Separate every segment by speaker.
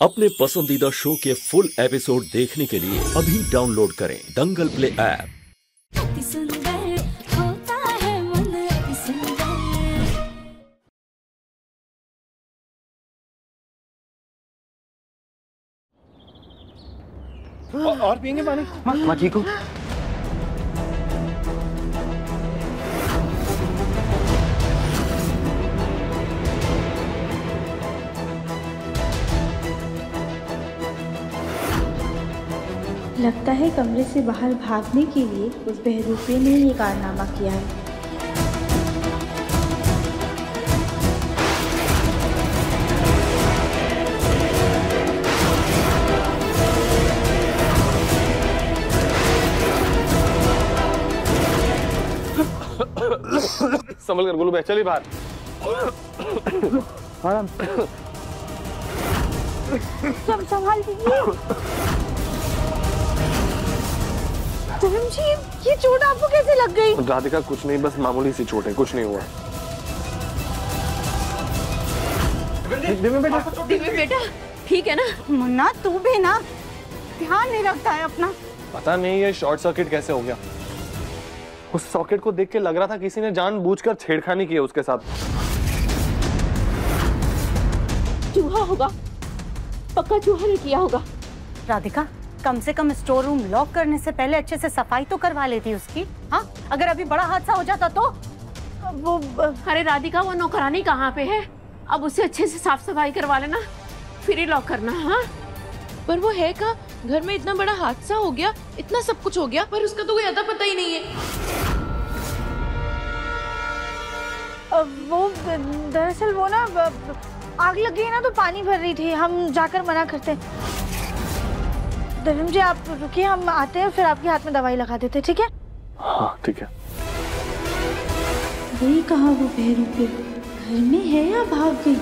Speaker 1: अपने पसंदीदा शो के फुल एपिसोड देखने के लिए अभी डाउनलोड करें दंगल प्ले ऐप।
Speaker 2: और पियेंगे पानी? मैं ठीक हूँ।
Speaker 3: लगता है कमरे से बाहर भागने के लिए उस बहरूपे ने ये कारनामा किया है।
Speaker 2: संभल कर गोलू भाई, चलिए बाहर। आराम।
Speaker 3: संभाल दीजिए। जी, ये चोट आपको कैसे लग गई?
Speaker 2: राधिका कुछ नहीं, बस मामूली सी चोट है, कुछ नहीं हुआ।
Speaker 4: दिव्य बेटा ठीक है ना?
Speaker 3: मुन्ना तू भी ना ध्यान नहीं रखता है अपना।
Speaker 2: पता नहीं ये शॉर्ट सर्किट कैसे हो गया। उस सॉकेट को देख के लग रहा था किसी ने जानबूझकर छेड़खानी की है उसके साथ।
Speaker 4: चूहा होगा, पक्का चूहा ने किया होगा।
Speaker 5: राधिका कम से कम स्टोर रूम लॉक करने से पहले अच्छे से सफाई तो करवा लेती उसकी। हाँ, अगर अभी बड़ा हादसा हो जाता तो?
Speaker 4: वो अरे राधिका वो नौकरानी कहाँ पे है? अब उसे अच्छे से साफ सफाई करवा लेना, फिर ही लॉक करना। हाँ
Speaker 6: पर वो है कहाँ? घर में इतना बड़ा हादसा हो गया, इतना सब कुछ हो गया, पर उसका तो कोई अता पता ही नहीं है।
Speaker 3: वो दरअसल वो ना आग लग गई ना तो पानी भर रही थी, हम जाकर मना करते। दविम जी आप रुकिए, हम आते हैं फिर आपके हाथ में दवाई लगा देते, ठीक है?
Speaker 2: हाँ ठीक है।
Speaker 3: वही कहा वो बहरूपे घर में है या भाग गई?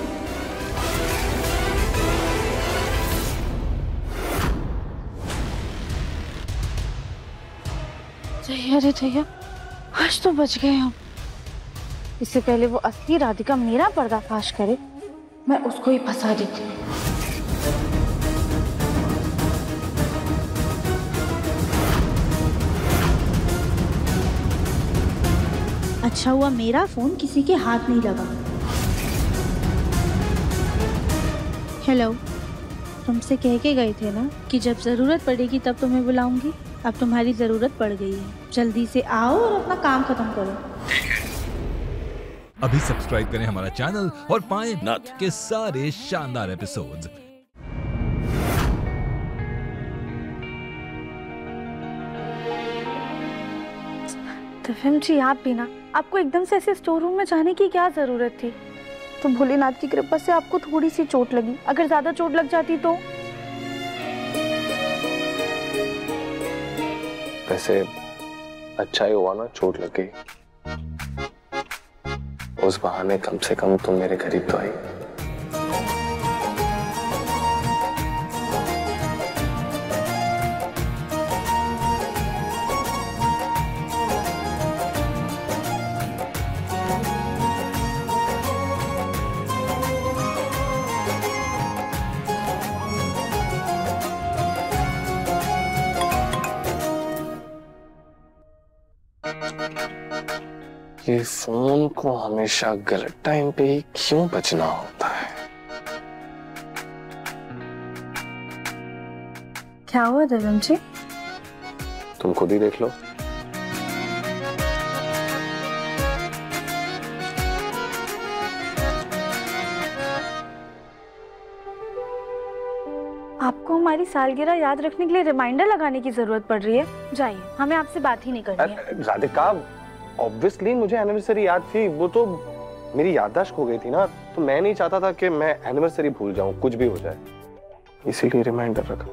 Speaker 3: अरे जया आज तो बच गए हम। इससे पहले वो असली राधिका मेरा पर्दाफाश करे, मैं उसको ही फंसा देती हूँ। अच्छा हुआ मेरा फोन किसी के हाथ नहीं लगा। हेलो, तुमसे कह के गए थे ना कि जब जरूरत पड़ेगी तब तुम्हें बुलाऊंगी। अब तुम्हारी जरूरत पड़ गई है, जल्दी से आओ और अपना काम खत्म करो।
Speaker 7: अभी सब्सक्राइब करें हमारा चैनल और पाएं नथ के सारे शानदार एपिसोड्स।
Speaker 3: दविम जी आप भी ना, आपको एकदम से ऐसे स्टोर रूम में जाने की क्या जरूरत थी? तो भोलेनाथ की कृपा से आपको थोड़ी सी चोट लगी, अगर ज्यादा चोट लग जाती तो?
Speaker 2: वैसे अच्छा ही हुआ ना चोट लग गई, उस बहाने कम से कम तुम मेरे करीब तो आई। ये फोन को हमेशा गलत टाइम पे ही क्यों बजना होता है?
Speaker 3: क्या हुआ दविम जी?
Speaker 2: तुम खुद ही देख लो।
Speaker 3: आपको हमारी सालगिरह याद रखने के लिए रिमाइंडर लगाने की जरूरत पड़ रही है। जाइए, हमें आपसे बात ही नहीं करनी है।
Speaker 2: राधिका ऑब्वियसली मुझे एनिवर्सरी याद थी, वो तो मेरी याददाश्त खो गई थी ना, तो मैं नहीं चाहता था कि मैं एनिवर्सरी भूल जाऊं, कुछ भी हो जाए, इसीलिए रिमाइंडर रखा।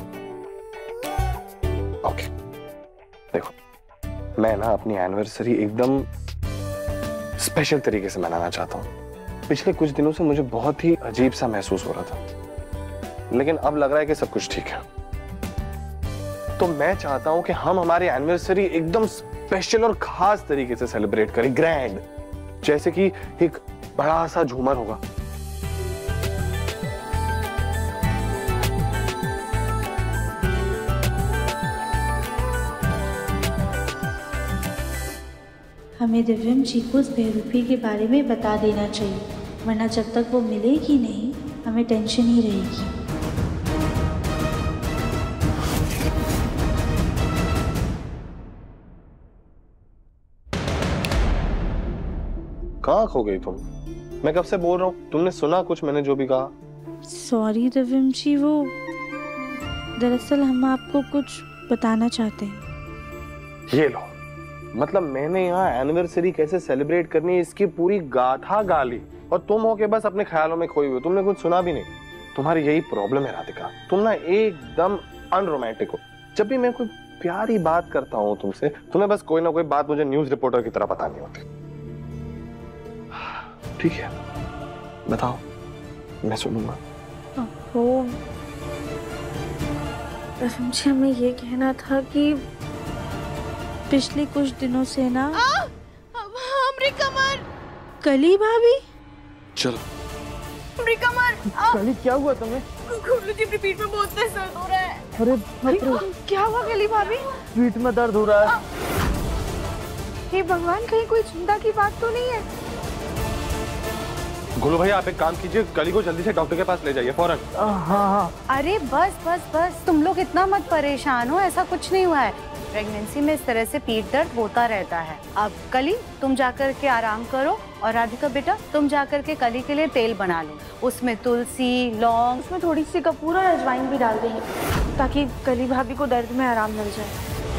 Speaker 2: ओके देखो, मैं ना अपनी एनिवर्सरी एकदम स्पेशल तरीके से मनाना चाहता हूँ। पिछले कुछ दिनों से मुझे बहुत ही अजीब सा महसूस हो रहा था, लेकिन अब लग रहा है कि सब कुछ ठीक है। तो मैं चाहता हूं कि हम हमारी एनिवर्सरी एकदम स्पेशल और खास तरीके से सेलिब्रेट करें, ग्रैंड, जैसे कि एक बड़ा सा झूमर होगा,
Speaker 3: हमें दिव्यम जी को उस बेवकूफ़ी के बारे में बता देना चाहिए, वरना जब तक वो मिलेगी नहीं हमें टेंशन ही रहेगी।
Speaker 2: कहाँ खो गई तुम? मैं कब से बोल रहा हूँ, तुमने सुना कुछ मैंने जो भी कहा?
Speaker 3: सॉरी दिव्यम जी, वो दरअसल हम आपको कुछ बताना चाहते हैं।
Speaker 2: ये लो, मतलब मैंने यहाँ एनिवर्सरी कैसे सेलिब्रेट करनी है इसकी पूरी गाथा गा ली, और तुम हो के बस अपने ख्यालों में खोई हुई, तुमने कुछ सुना भी नहीं। तुम्हारी यही प्रॉब्लम है राधिका, तुम ना एकदम अनरोमांटिक हो। जब भी मैं कोई प्यारी बात करता हूँ तुमसे, तुम्हें बस कोई ना कोई बात मुझे न्यूज रिपोर्टर की तरह बतानी होती। ठीक है, बताओ, मैं सुनूंगा।
Speaker 3: वो मुझे हमें ये कहना था कि पिछले कुछ दिनों से ना
Speaker 6: हमरी कमर।
Speaker 3: कली भाभी,
Speaker 2: चलो।
Speaker 6: हमरी कमर।
Speaker 8: कली क्या हुआ तुम्हें?
Speaker 6: गुल्लू जी, पीठ में बहुत तेज दर्द हो रहा है।
Speaker 8: अरे
Speaker 6: क्या हुआ कली भाभी?
Speaker 8: पीठ में दर्द हो रहा है।
Speaker 6: हे भगवान, कहीं कोई चिंता की बात तो नहीं है?
Speaker 2: गोलू भाई, आप एक काम कीजिए, कली को जल्दी से डॉक्टर के पास ले जाइए फौरन।
Speaker 8: हाँ।
Speaker 5: अरे बस तुम लोग इतना मत परेशान हो, ऐसा कुछ नहीं हुआ है। प्रेगनेंसी में इस तरह से पीठ दर्द होता रहता है। अब कली तुम जाकर के आराम करो, और राधिका बेटा तुम जाकर के कली के लिए तेल बना लो, उसमें तुलसी, लौंग,
Speaker 3: उसमें थोड़ी सी कपूर और अजवाइन भी डाल देंगे ताकि कली भाभी को दर्द में आराम मिल जाए।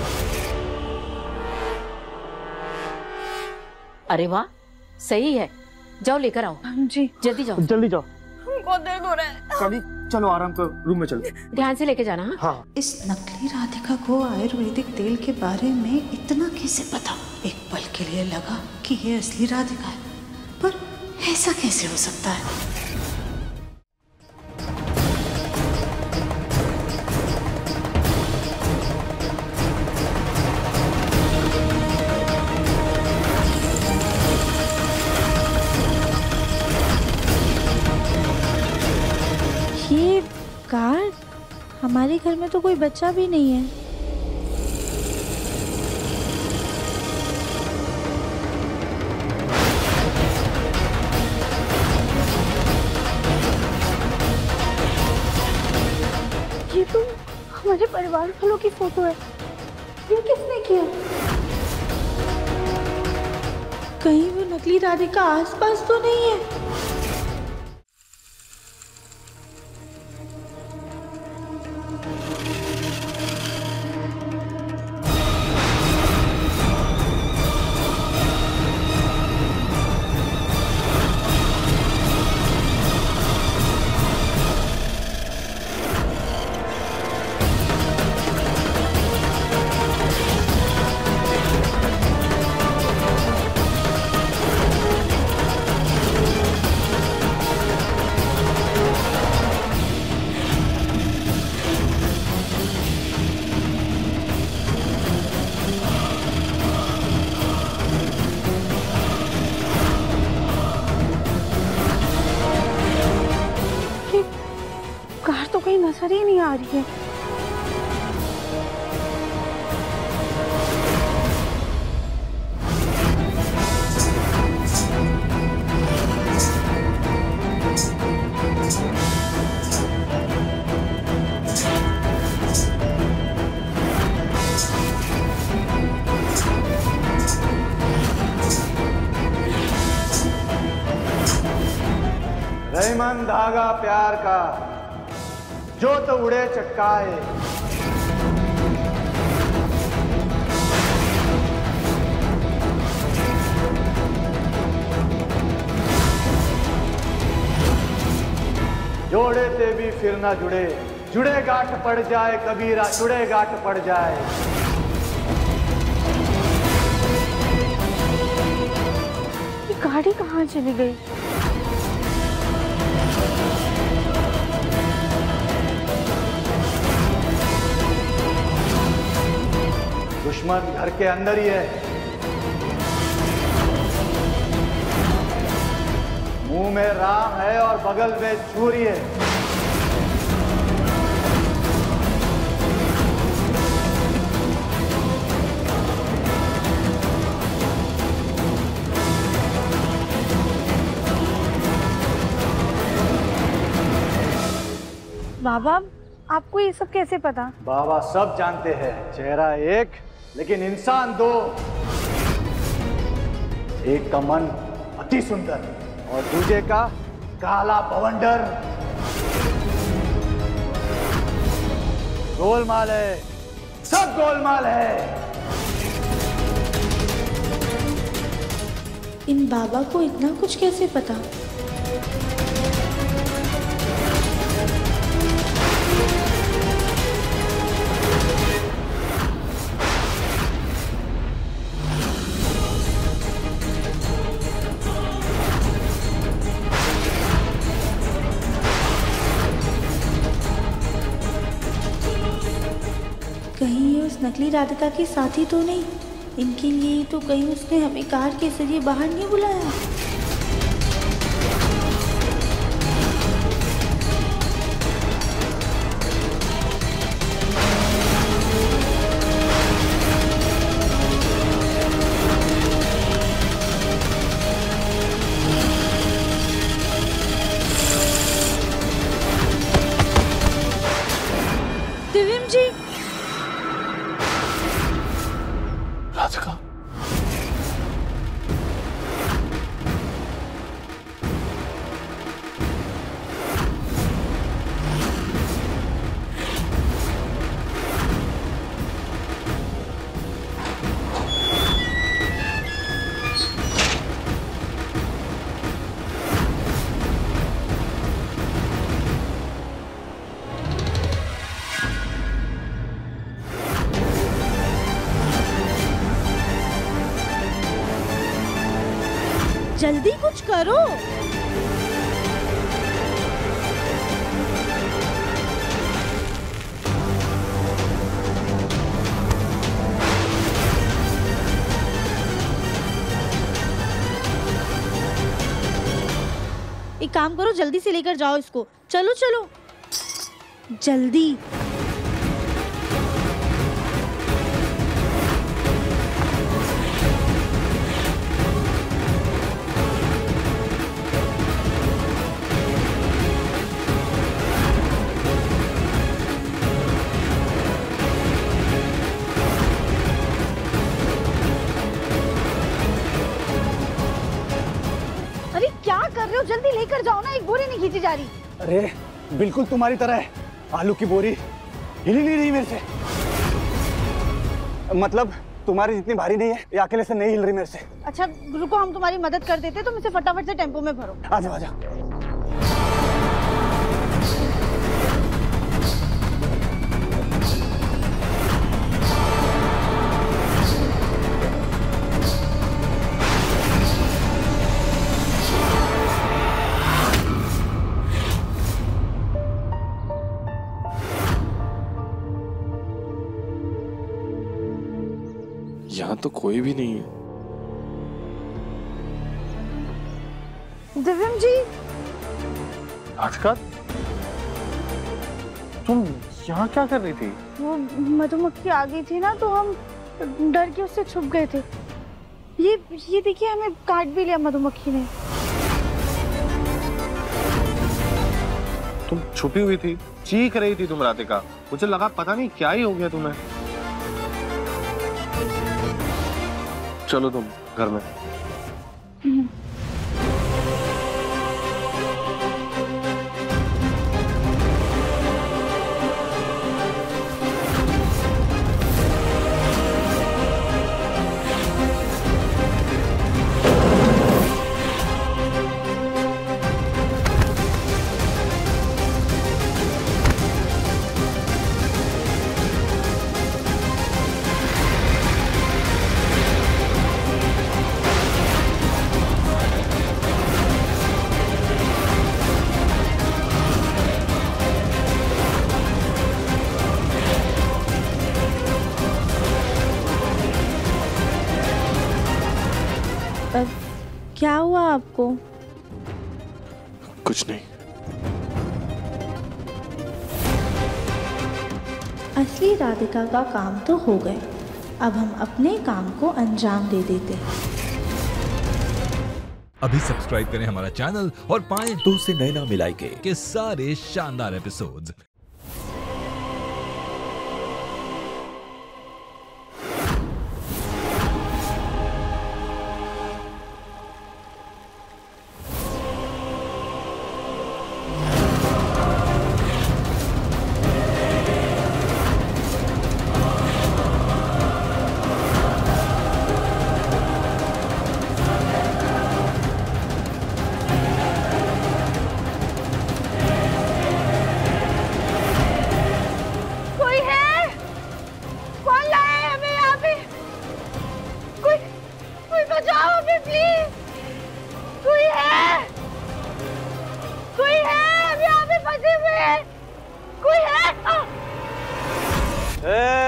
Speaker 4: अरे वाह, सही है, जाओ लेकर आओ।
Speaker 3: जी
Speaker 4: जल्दी जाओ।
Speaker 8: जल्दी जाओ।
Speaker 6: बहुत दर्द हो रहा है।
Speaker 8: कली चलो आराम करो, रूम में चलो।
Speaker 4: ध्यान से लेके जाना।
Speaker 2: हाँ।
Speaker 9: इस नकली राधिका को आयुर्वेदिक तेल के बारे में इतना कैसे पता? एक पल के लिए लगा कि ये असली राधिका है, पर ऐसा कैसे हो सकता है?
Speaker 3: ये कार्ड, हमारे घर में तो कोई बच्चा भी नहीं है। ये तो हमारे परिवार वालों की फोटो है। ये किसने किया? कहीं वो नकली राधिका आसपास तो नहीं है? कार तो कहीं नजर ही नहीं आ रही है।
Speaker 8: रहीमन धागा प्यार का, जो तो उड़े चटकाए। जोड़े ते भी फिर ना जुड़े, जुड़े गांठ पड़ जाए कबीरा, जुड़े गांठ पड़ जाए।
Speaker 3: ये गाड़ी कहाँ चली गई?
Speaker 8: दुश्मन घर के अंदर ही है, मुंह में राम है और बगल में छुरी है।
Speaker 5: बाबा आपको ये सब कैसे पता?
Speaker 8: बाबा सब जानते हैं, चेहरा एक लेकिन इंसान दो। एक का मन अति सुंदर और दूसरे का काला बवंडर। गोलमाल है, सब गोलमाल है।
Speaker 3: इन बाबा को इतना कुछ कैसे पता? कहीं ये उस नकली राधिका के साथी तो नहीं? इनके लिए तो कहीं उसने हमें कार के जरिए बाहर नहीं बुलाया? दिव्यम जी,
Speaker 2: राधिका,
Speaker 3: जल्दी कुछ करो। एक काम करो, जल्दी से लेकर जाओ इसको। चलो चलो जल्दी। जल्दी लेकर जाओ ना, एक बोरी नहीं खींची जा रही।
Speaker 8: अरे बिल्कुल तुम्हारी तरह है, आलू की बोरी हिल नहीं रही मेरे से। मतलब तुम्हारी जितनी भारी नहीं है, ये अकेले से नहीं हिल रही मेरे से।
Speaker 5: अच्छा रुको, हम तुम्हारी मदद कर देते, तुम इसे फटाफट से टेम्पो में भरो।
Speaker 8: आजा आजा।
Speaker 2: यहाँ तो कोई भी नहीं है।
Speaker 5: दिव्यम जी,
Speaker 2: राधिका, तुम यहाँ क्या कर रही थी?
Speaker 5: वो मधुमक्खी आ गई थी ना, तो हम डर के उससे छुप गए थे। ये देखिए, हमें काट भी लिया मधुमक्खी ने।
Speaker 2: तुम छुपी हुई थी, चीख रही थी तुम राधिका। मुझे लगा पता नहीं क्या ही हो गया तुम्हें। चलो तुम घर में।
Speaker 3: क्या हुआ आपको?
Speaker 2: कुछ नहीं।
Speaker 3: असली राधिका का काम तो हो गए, अब हम अपने काम को अंजाम दे देते हैं।
Speaker 7: अभी सब्सक्राइब करें हमारा चैनल और पाएं
Speaker 1: 2 से नैना मिलाई के
Speaker 7: सारे शानदार एपिसोड्स।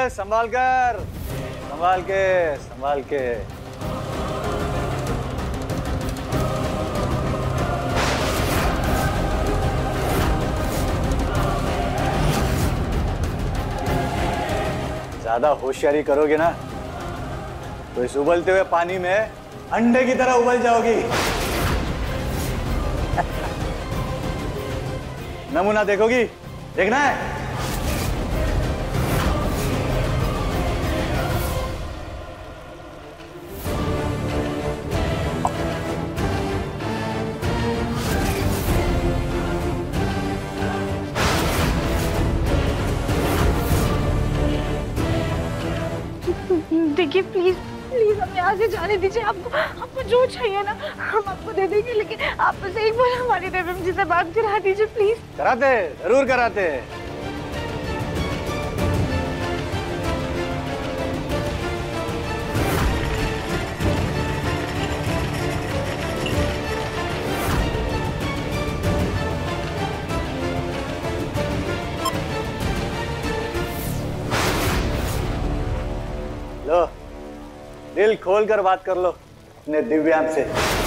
Speaker 8: संभाल कर, संभाल के, संभाल के। ज्यादा होशियारी करोगे ना तो इस उबलते हुए पानी में अंडे की तरह उबल जाओगी। नमूना देखोगी? देखना है?
Speaker 3: देखिए प्लीज प्लीज हमें यहाँ से जाने दीजिए। आपको जो चाहिए ना हम आपको दे देंगे, लेकिन आप बस एक बार हमारी देवम जी से बात करा दीजिए प्लीज।
Speaker 8: कराते, जरूर कराते। लो, दिल खोल कर बात कर लो अपने दिव्यांग से।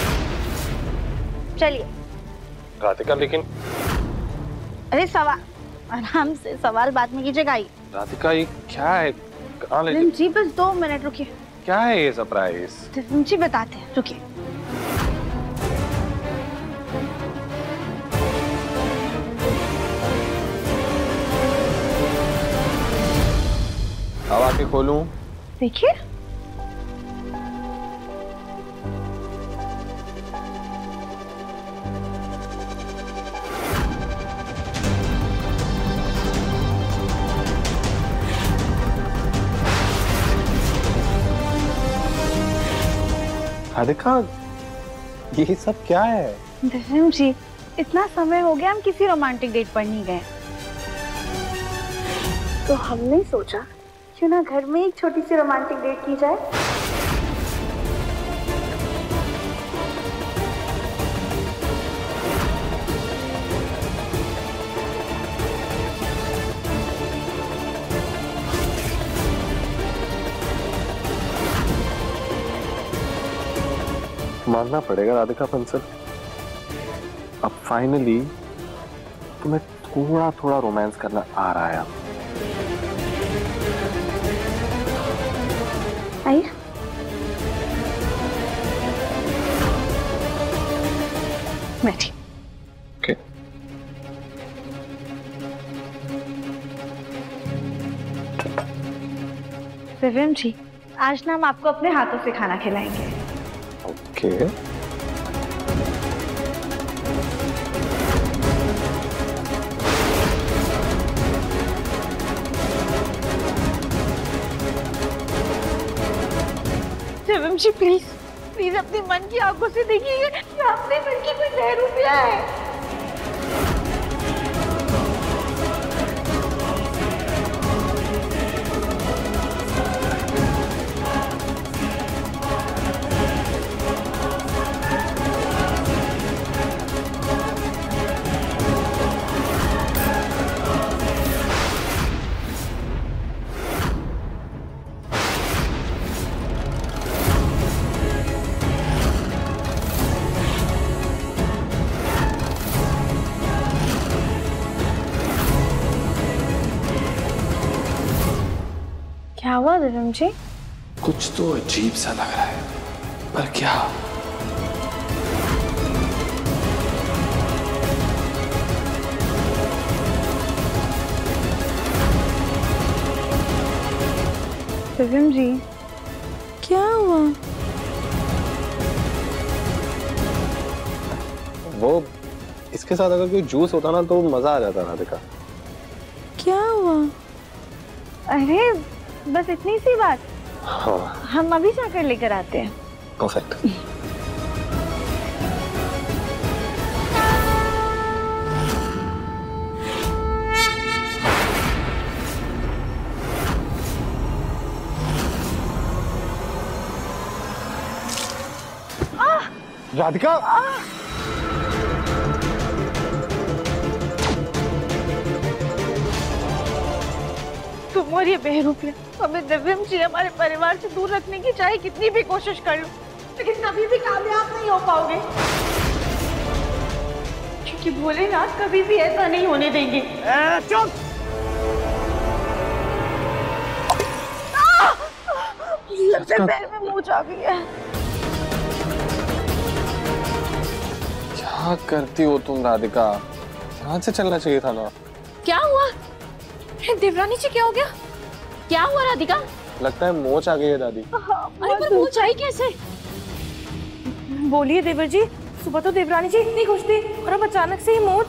Speaker 3: चलिए
Speaker 2: राधिका, लेकिन
Speaker 3: अरे सवाल आराम से सवाल बाद में कीजिएगा।
Speaker 2: राधिका ये क्या है? कहाँ ले
Speaker 3: जी बस 2 मिनट रुकिए।
Speaker 2: क्या है ये सरप्राइज?
Speaker 3: जी बताते हैं, रुकिए।
Speaker 2: अब आके खोलूं?
Speaker 3: देखिए
Speaker 2: राधिका, ये सब क्या है?
Speaker 3: दिव्यम जी, इतना समय हो गया हम किसी रोमांटिक डेट पर नहीं गए, तो हमने सोचा क्यों ना घर में एक छोटी सी रोमांटिक डेट की जाए।
Speaker 2: मानना पड़ेगा राधिका बंसल, अब फाइनली तुम्हें थोड़ा थोड़ा रोमांस करना आ रहा है।
Speaker 3: आइए। बैठिए।
Speaker 2: ओके।
Speaker 3: दिव्यम जी, आज ना हम आपको अपने हाथों से खाना खिलाएंगे।
Speaker 2: Okay.
Speaker 3: Divyam ji please please अपने मन की आंखों से देखिए, अपने मन की कोई नया रूप लाया है। क्या हुआ दिव्यम जी?
Speaker 2: कुछ तो अजीब सा लग रहा है, पर क्या?
Speaker 3: दिव्यम जी क्या हुआ?
Speaker 2: वो इसके साथ अगर कोई जूस होता ना तो मजा आ जाता राधिका।
Speaker 3: क्या हुआ? अरे बस इतनी सी बात।
Speaker 2: हाँ।
Speaker 3: हम अभी जाकर लेकर आते हैं।
Speaker 2: परफेक्ट। राधिका,
Speaker 3: तुम
Speaker 6: और ये बेहरूपिया हमें दिव्यम जी हमारे परिवार से दूर रखने की चाहे कितनी भी कोशिश कर लो, लेकिन कभी भी कामयाब नहीं हो पाओगे, क्योंकि भोलेनाथ कभी भी ऐसा नहीं होने देंगे।
Speaker 8: चुप!
Speaker 6: सबसे पैर में मोच आ गई है।
Speaker 2: क्या करती हो तुम राधिका? ध्यान से चलना चाहिए था ना।
Speaker 4: क्या हुआ
Speaker 6: देवरानी जी, क्या हो गया?
Speaker 4: क्या हुआ राधिका?
Speaker 2: लगता है मोच आ गई है दादी।
Speaker 4: अरे पर मोच आई कैसे?
Speaker 6: बोलिए देवर जी, सुबह तो देवरानी जी इतनी खुश थी और अब अचानक से ही मोच।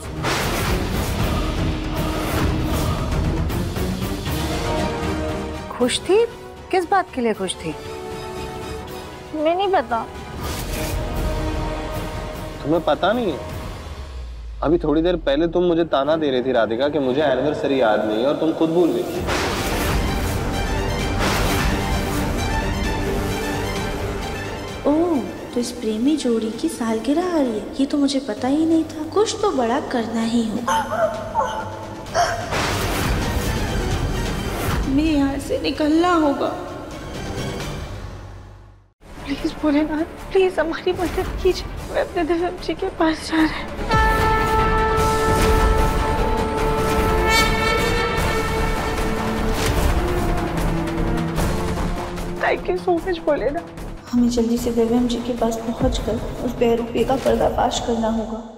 Speaker 5: खुश थी? किस बात के लिए खुश थी?
Speaker 6: मैं नहीं पता।
Speaker 2: तुम्हें पता नहीं है? अभी थोड़ी देर पहले तुम मुझे ताना दे रही थी राधिका कि मुझे एनिवर्सरी याद नहीं है, और तुम खुद भूल गई।
Speaker 3: ओह, तो इस प्रेमी जोड़ी की सालगिरह आ रही है, ये तो मुझे पता ही नहीं था। कुछ तो बड़ा करना ही होगा। हमें यहाँ से निकलना होगा।
Speaker 6: प्लीज भोलेनाथ, प्लीज हमारी मदद कीजिए। मैं अपने दिव्यम जी के पास जा रहे हैं। Thank you so much Bholenath.
Speaker 3: हमें जल्दी से दिव्यम जी के पास पहुंचकर उस बेरूपी का पर्दाफाश करना होगा।